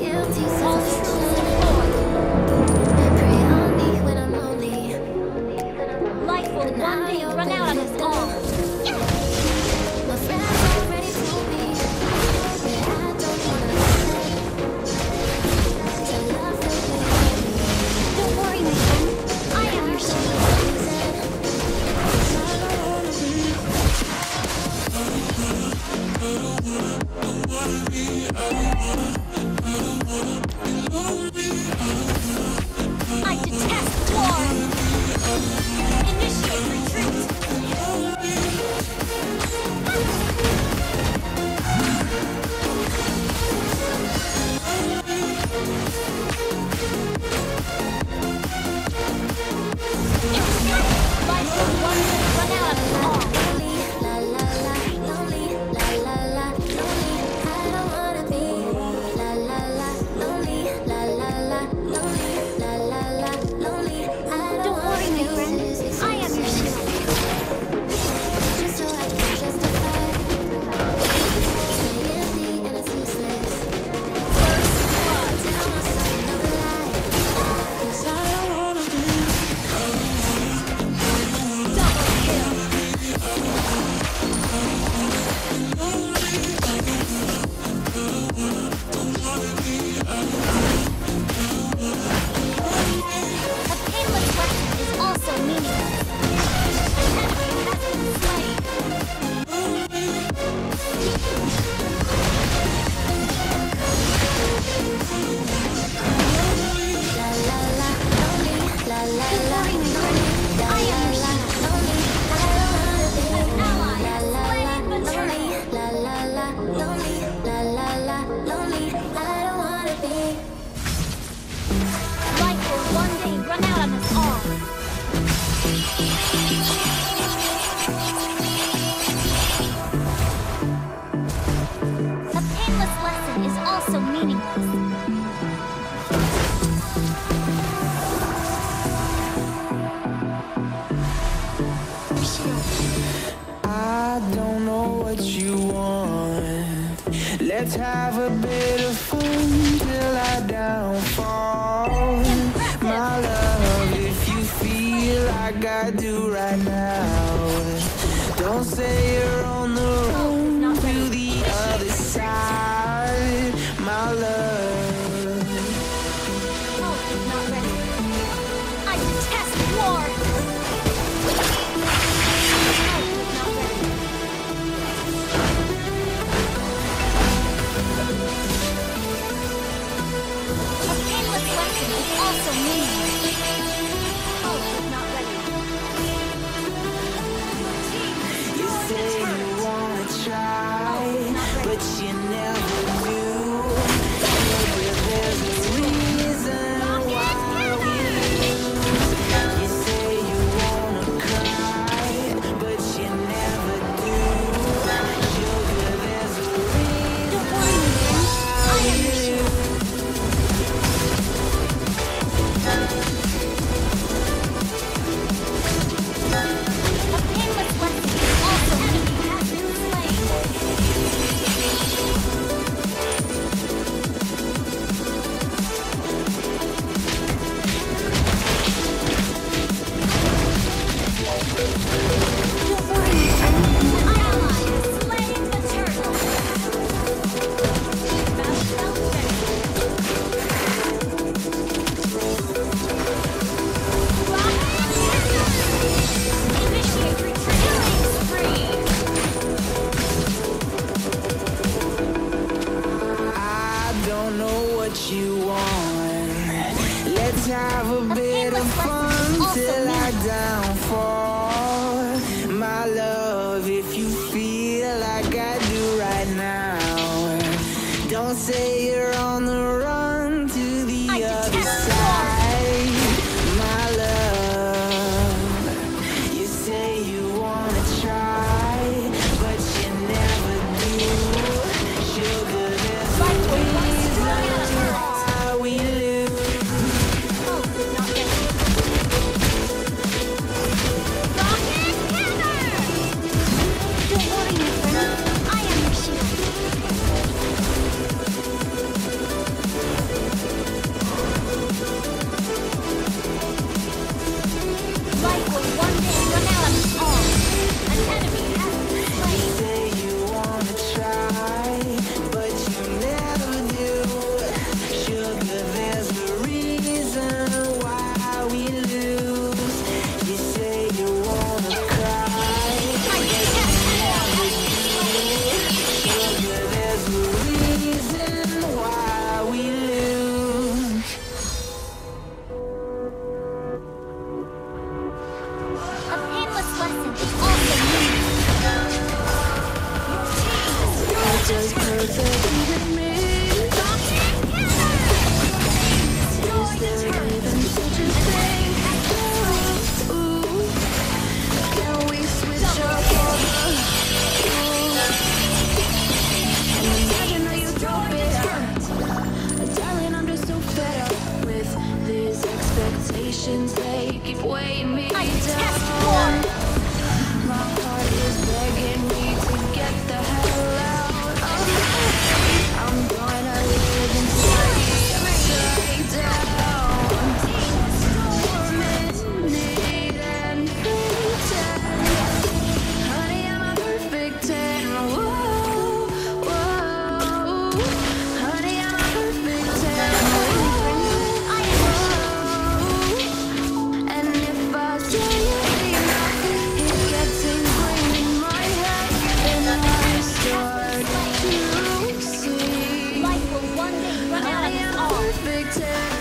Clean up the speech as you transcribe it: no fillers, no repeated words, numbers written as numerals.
Let's have a bit of fun till I downfall. My love, if you feel like I do right now, don't say you're on the road to the other side. My love. Oh, not ready. I detest war. It's also meaningless. Oh, not ready. You say you wanna try, but you never do. There's a reason why we lose. You say you wanna cry, but you never do. Sugar, there's a reason why we lose. You want. Let's have a bit of fun till I downfall. My love, if you feel like I do right now, don't say you're on the run to the other side. My love, you say you wanna try, but you never do. Sugar, there's a reason why we lose. Rocket hammer! addicted.